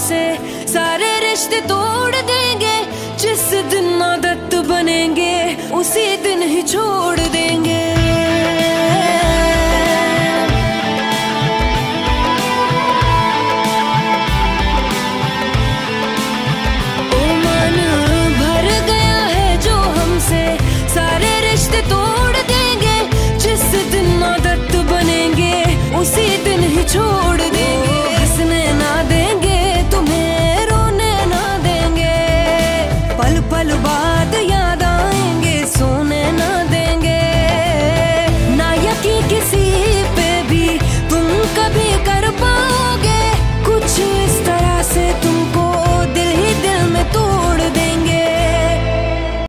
से सारे रिश्ते तोड़ देंगे। जिस दिन आदत बनेंगे उसी दिन ही छोड़